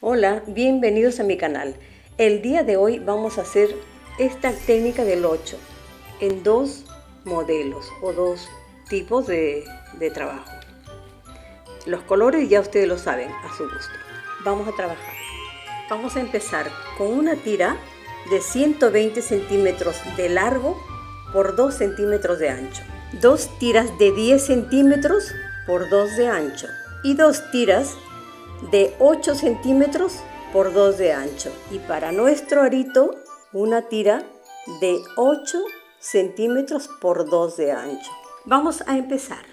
Hola, bienvenidos a mi canal. El día de hoy vamos a hacer esta técnica del 8 en dos modelos o dos tipos de trabajo. Los colores ya ustedes lo saben a su gusto. Vamos a trabajar. Vamos a empezar con una tira de 120 centímetros de largo por 2 centímetros de ancho. Dos tiras de 10 centímetros por 2 de ancho y dos tiras de 8 centímetros por 2 de ancho. Y para nuestro arito, una tira de 8 centímetros por 2 de ancho. Vamos a empezar.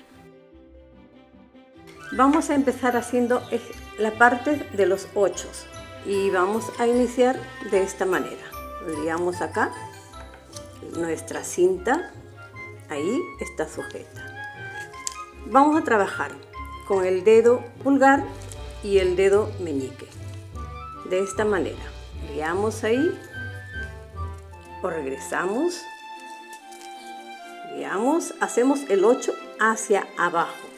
Vamos a empezar haciendo la parte de los 8 y vamos a iniciar de esta manera. Liamos acá nuestra cinta, ahí está sujeta. Vamos a trabajar con el dedo pulgar y el dedo meñique de esta manera. Liamos ahí o regresamos, liamos, hacemos el 8 hacia abajo,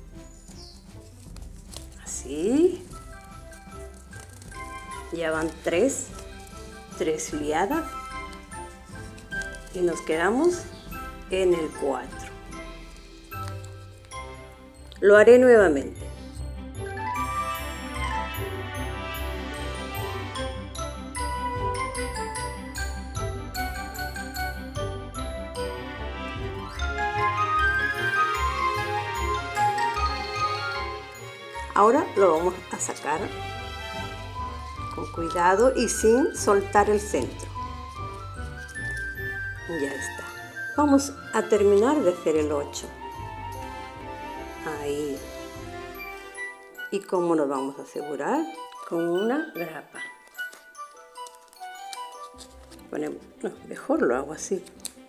así. Ya van 3 liadas y nos quedamos en el 4. Lo haré nuevamente. Ahora lo vamos a sacar con cuidado y sin soltar el centro. Ya está. Vamos a terminar de hacer el 8. Ahí. ¿Y cómo nos vamos a asegurar? Con una grapa. Ponemos, no, mejor lo hago así.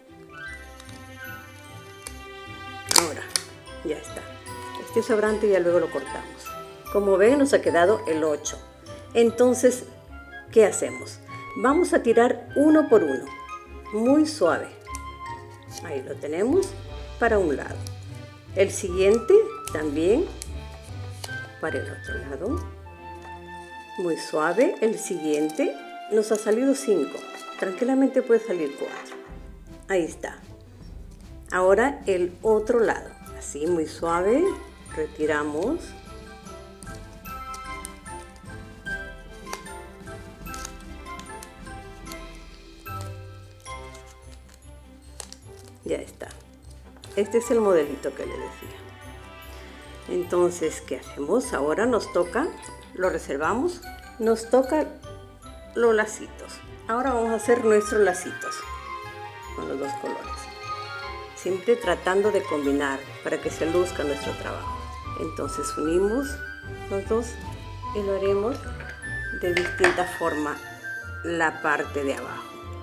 Ahora, ya está. Este sobrante ya luego lo cortamos. Como ven, nos ha quedado el 8. Entonces, ¿qué hacemos? Vamos a tirar uno por uno, muy suave. Ahí lo tenemos para un lado. El siguiente también para el otro lado. Muy suave. El siguiente nos ha salido 5. Tranquilamente puede salir 4. Ahí está. Ahora el otro lado. Así, muy suave. Retiramos. Ya está. Este es el modelito que le decía. Entonces, ¿qué hacemos? Ahora nos toca, lo reservamos, nos toca los lacitos. Ahora vamos a hacer nuestros lacitos con los dos colores. Siempre tratando de combinar para que se luzca nuestro trabajo. Entonces unimos los dos y lo haremos de distinta forma la parte de abajo.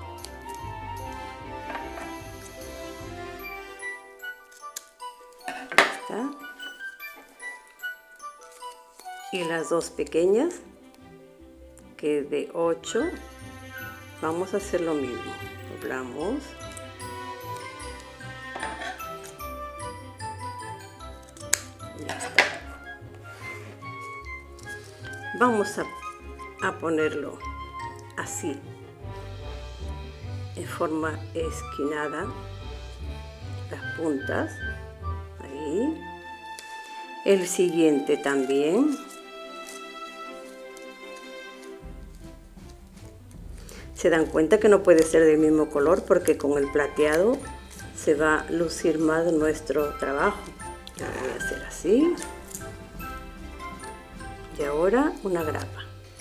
Y las dos pequeñas, que de 8, vamos a hacer lo mismo. Doblamos. Ya está. Vamos a ponerlo así, en forma esquinada, las puntas, ahí. El siguiente también. Se dan cuenta que no puede ser del mismo color porque con el plateado se va a lucir más nuestro trabajo. Lo voy a hacer así. Y ahora una grapa.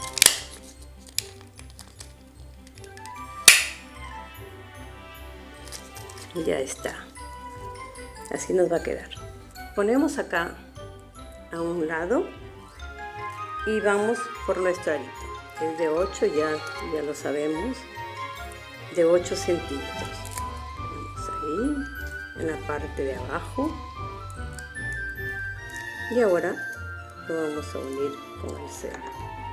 Ya está. Así nos va a quedar. Ponemos acá a un lado y vamos por nuestro arito. Es de 8, ya lo sabemos, de 8 centímetros. Ponemos ahí, en la parte de abajo. Y ahora lo vamos a unir con el cerro.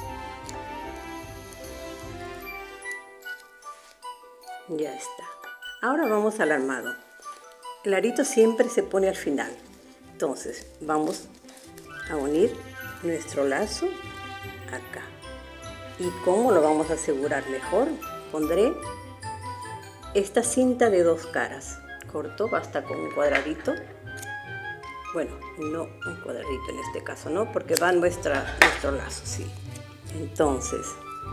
Ya está. Ahora vamos al armado. El arito siempre se pone al final. Entonces, vamos a unir nuestro lazo acá. ¿Y cómo lo vamos a asegurar mejor? Pondré esta cinta de 2 caras. Corto, basta con un cuadradito. Bueno, no un cuadradito en este caso, ¿no? Porque va nuestro lazo, sí. Entonces,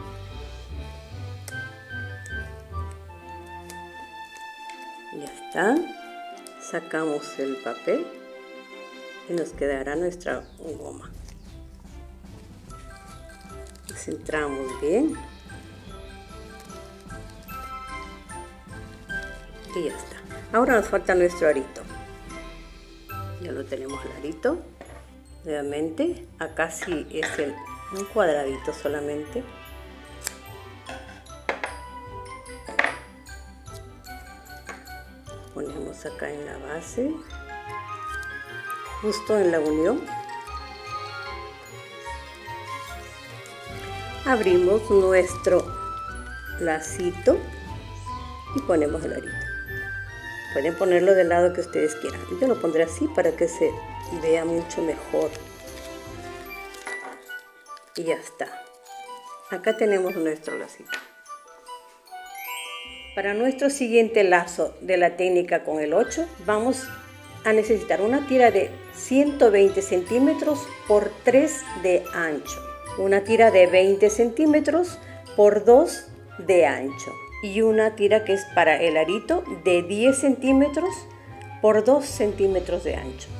ya está. Sacamos el papel y nos quedará nuestra goma. Centramos bien. Y ya está. Ahora nos falta nuestro arito. Ya lo tenemos el arito. Nuevamente, acá sí es un cuadradito solamente. Ponemos acá en la base, justo en la unión. Abrimos nuestro lacito y ponemos el arito. Pueden ponerlo del lado que ustedes quieran. Yo lo pondré así para que se vea mucho mejor. Y ya está. Acá tenemos nuestro lacito. Para nuestro siguiente lazo de la técnica con el 8, vamos a necesitar una tira de 120 centímetros por 3 de ancho. Una tira de 20 centímetros por 2 de ancho. Y una tira que es para el arito de 10 centímetros por 2 centímetros de ancho.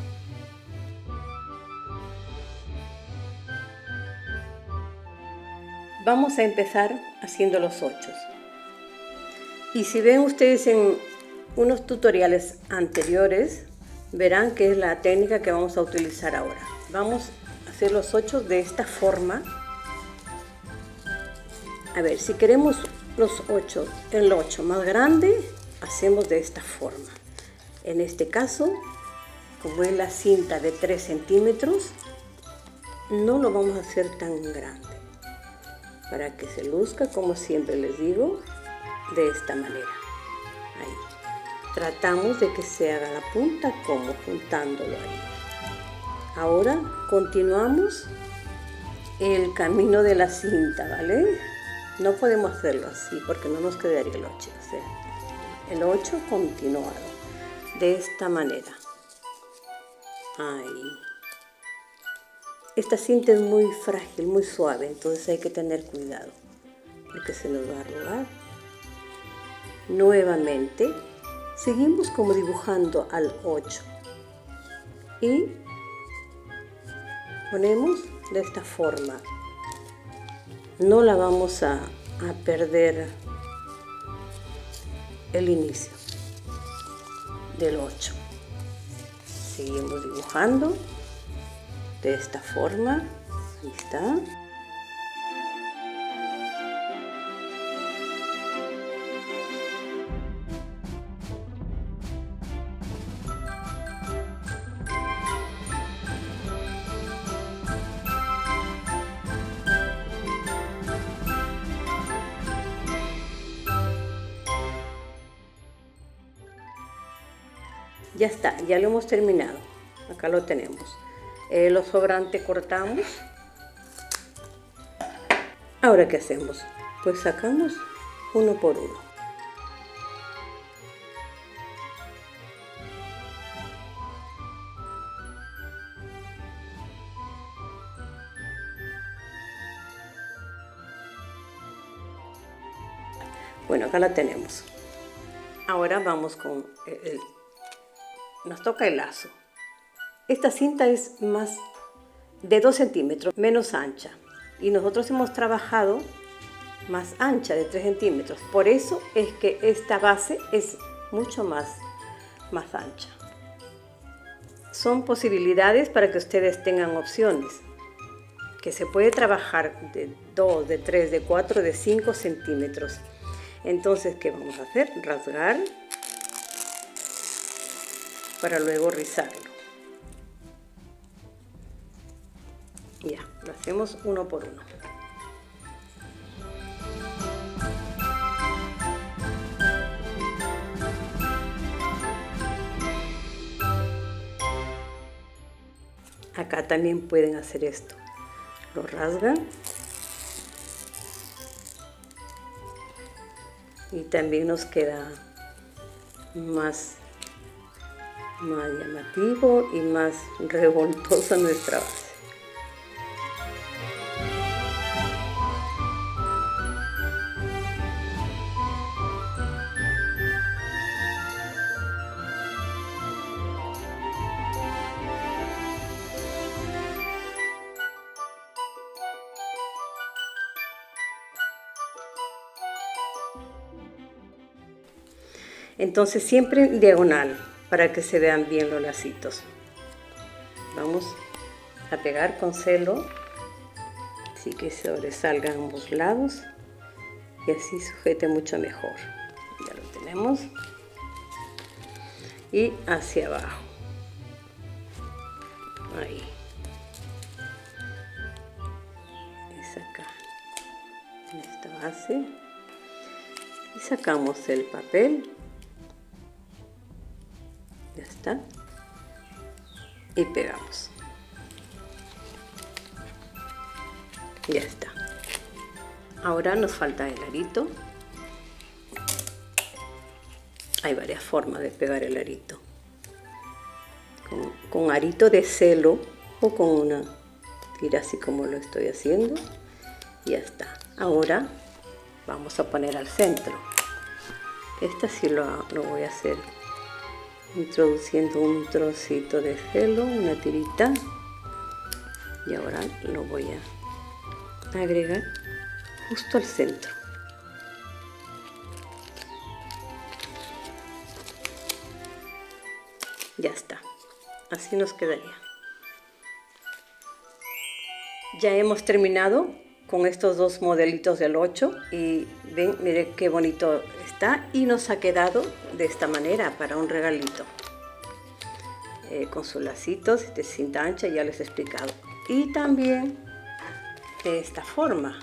Vamos a empezar haciendo los 8. Y si ven ustedes en unos tutoriales anteriores, verán que es la técnica que vamos a utilizar ahora. Vamos a hacer los 8 de esta forma. A ver, si queremos el 8 más grande, hacemos de esta forma. En este caso, como es la cinta de 3 centímetros, no lo vamos a hacer tan grande. Para que se luzca, como siempre les digo, de esta manera. Ahí. Tratamos de que se haga la punta como juntándolo ahí. Ahora continuamos el camino de la cinta, ¿vale? No podemos hacerlo así porque no nos quedaría el 8. O sea, el 8 continuado de esta manera. Ahí. Esta cinta es muy frágil, muy suave, entonces hay que tener cuidado porque se nos va a arrugar. Nuevamente, seguimos como dibujando al 8 y ponemos de esta forma. No la vamos a perder el inicio del 8. Seguimos dibujando de esta forma. Ahí está. Ya está, ya lo hemos terminado. Acá lo tenemos. Lo sobrante cortamos. Ahora, ¿qué hacemos? Pues sacamos uno por uno. Bueno, acá la tenemos. Ahora vamos con nos toca el lazo. Esta cinta es más de 2 centímetros, menos ancha. Y nosotros hemos trabajado más ancha, de 3 centímetros. Por eso es que esta base es mucho más ancha. Son posibilidades para que ustedes tengan opciones. Que se puede trabajar de 2, de 3, de 4, de 5 centímetros. Entonces, ¿qué vamos a hacer? Rasgar para luego rizarlo. Ya, lo hacemos uno por uno. Acá también pueden hacer esto. Lo rasgan y también nos queda más llamativo y más revoltosa nuestra base. Entonces siempre en diagonal para que se vean bien los lacitos. Vamos a pegar con celo, así que sobresalgan ambos lados y así sujete mucho mejor. Ya lo tenemos. Y hacia abajo. Ahí. Es acá. En esta base. Y sacamos el papel. Ya está. Y pegamos. Ya está. Ahora nos falta el arito. Hay varias formas de pegar el arito. Con arito de celo o con una tira así como lo estoy haciendo. Y ya está. Ahora vamos a poner al centro. Esta sí lo voy a hacer introduciendo un trocito de celo, una tirita, y ahora lo voy a agregar justo al centro. Ya está, así nos quedaría. Ya hemos terminado con estos dos modelitos del 8 y ven, miren qué bonito está y nos ha quedado de esta manera para un regalito, con sus lacitos de cinta ancha, ya les he explicado, y también de esta forma,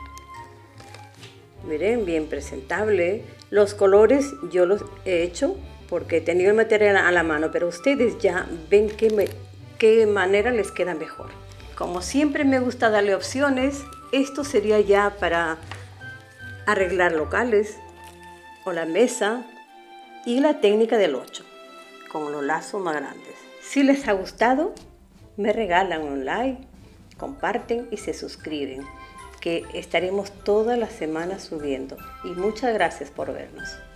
miren, bien presentable. Los colores yo los he hecho porque he tenido el material a la mano, pero ustedes ya ven qué manera les queda mejor. Como siempre me gusta darle opciones. Esto sería ya para arreglar locales o la mesa, y la técnica del 8 con los lazos más grandes. Si les ha gustado, me regalan un like, comparten y se suscriben, que estaremos todas las semanas subiendo. Y muchas gracias por vernos.